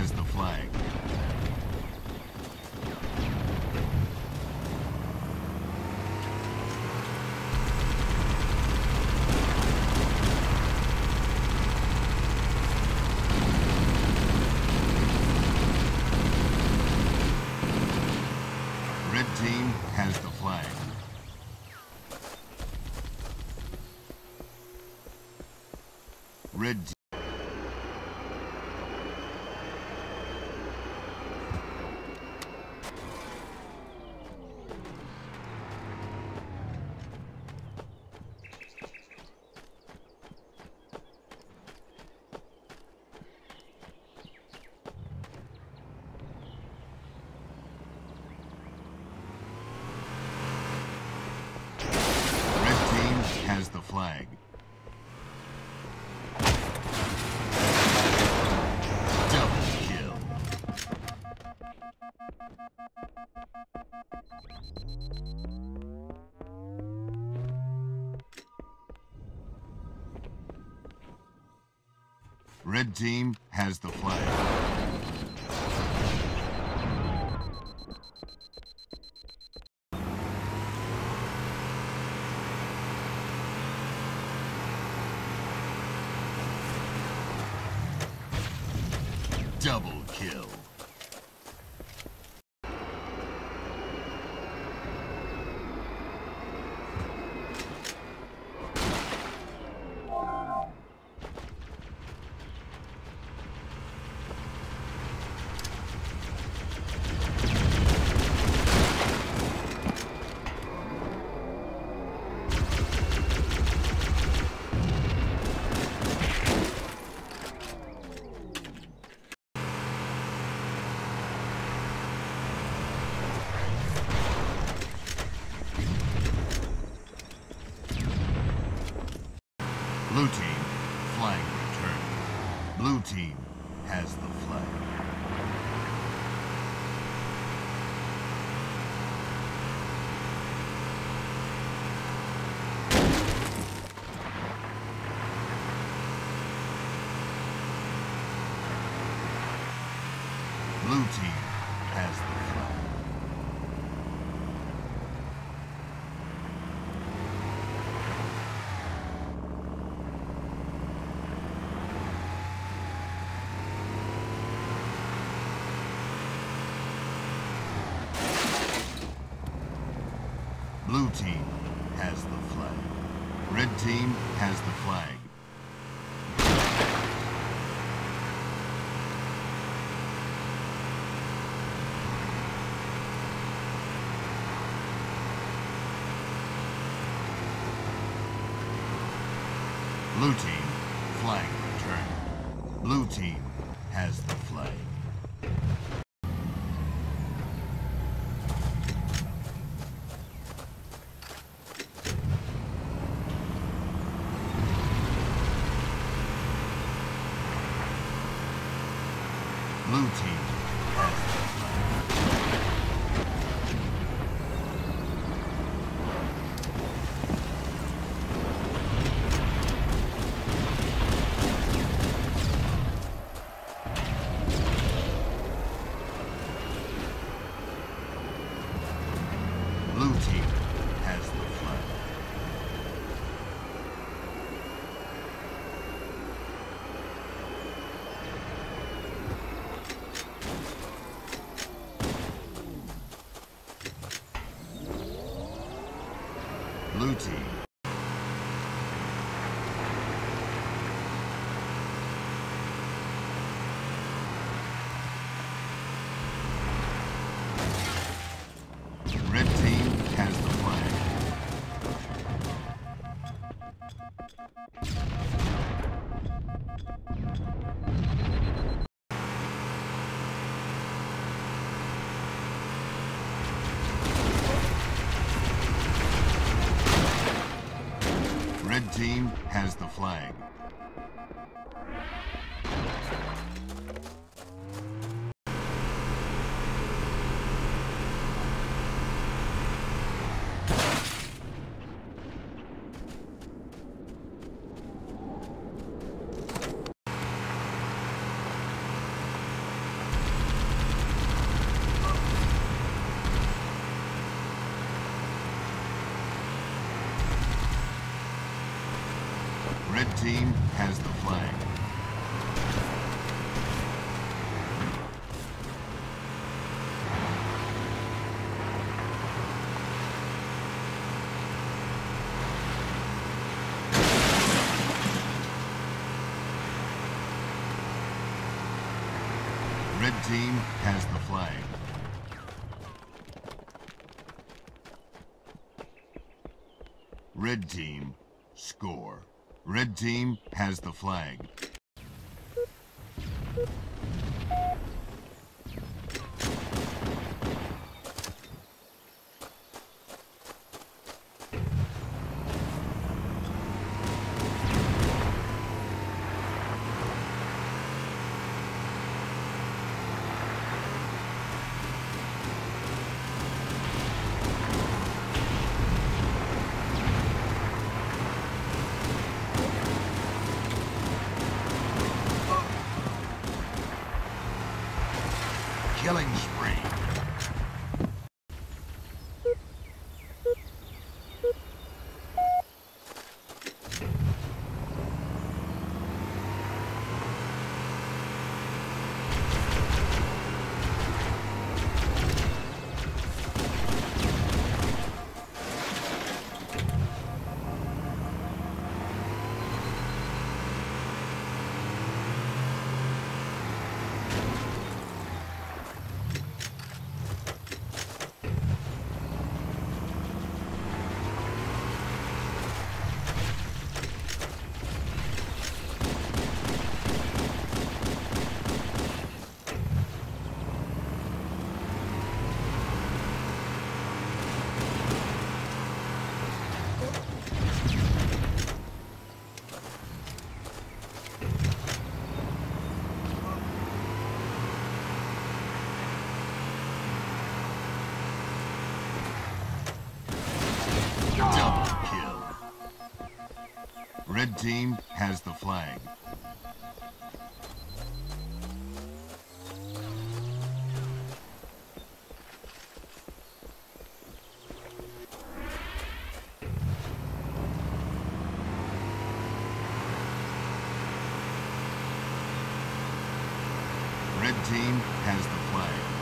has the flag. Red team has the flag. Red team. Has the flag. Double kill. Red team has the flag. Double kill. Blue team, flag returned. Blue team has the flag. Blue team has the flag. Blue team has the flag. Red team has the flag. Blue team, flag returned. Blue team has the flag. Blue team has the flag. Blue team has the flag. Blue team. Red team has the flag. Red team has the flag. Red team has the flag. Red team has the flag. Red team score. Red team has the flag. Killing spree. Double kill. Red team has the flag. Red team has the flag.